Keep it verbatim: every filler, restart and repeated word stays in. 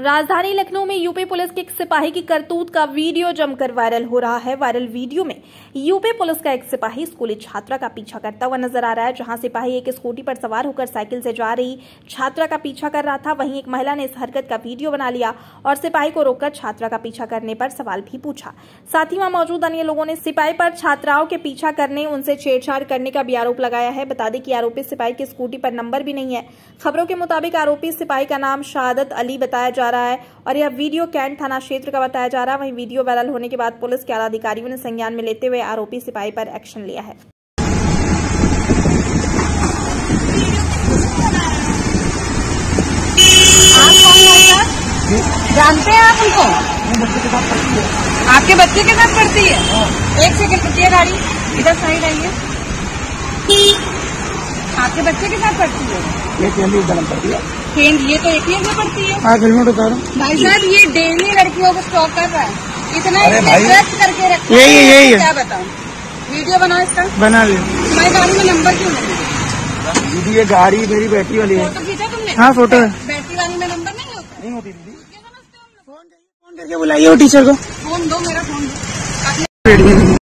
राजधानी लखनऊ में UP police के एक सिपाही की करतूत का वीडियो जमकर वायरल हो रहा है। वायरल वीडियो में यूपी पुलिस का एक सिपाही स्कूली छात्रा का पीछा करता हुआ नजर आ रहा है। जहां सिपाही एक स्कूटी पर सवार होकर साइकिल से जा रही छात्रा का पीछा कर रहा था, वहीं एक महिला ने इस हरकत का वीडियो बना लिया और सिपाही को रोककर छात्रा का पीछा करने पर सवाल भी पूछा। साथ ही वहां मौजूद अन्य लोगों ने सिपाही पर छात्राओं के पीछा करने, उनसे छेड़छाड़ करने का भी आरोप लगाया है। बता दें कि आरोपी सिपाही की स्कूटी पर नंबर भी नहीं है। खबरों के मुताबिक आरोपी सिपाही का नाम शहादत अली बताया जा रहा है और यह वीडियो कैंट थाना क्षेत्र का बताया जा रहा है। वहीं वीडियो वायरल होने के बाद पुलिस के आला अधिकारियों ने संज्ञान में लेते हुए आरोपी सिपाही पर एक्शन लिया है। आप कौन है? जानते हैं आप उनको? आपके बच्चे के साथ पढ़ती है? एक सेकंड रुकिए, गाड़ी इधर साइड आइए। आपके बच्चे के साथ पढ़ती है? ये केंद्रीय विद्यालय पढ़ती है। केंद्रीय तो एक में पढ़ती है। हाँ, हेलमेट उतारो। भाई साहब, ये डेली लड़कियों को स्टॉक कर रहा है, इतना रिस्पेक्ट करके रखा यही है, यही है। क्या बताऊं? वीडियो बनाओ इसका। बना लिया। तुम्हारी गाड़ी में नंबर क्यों नहीं? दीदी ये गाड़ी मेरी बेटी वाली है। फोटो खींचा तुमने? हाँ, फोटो है। बैटरी वाली में नंबर नहीं होता? नहीं होती दीदी। फोन करके बुलाइए वो टीचर को। फोन दो, मेरा फोन दो।